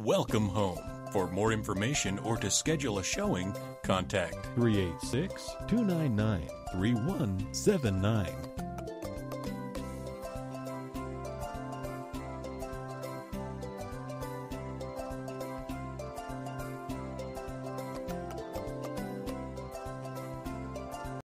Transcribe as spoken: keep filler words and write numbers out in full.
Welcome home. For more information or to schedule a showing, contact three eight six, two nine nine, three one seven nine.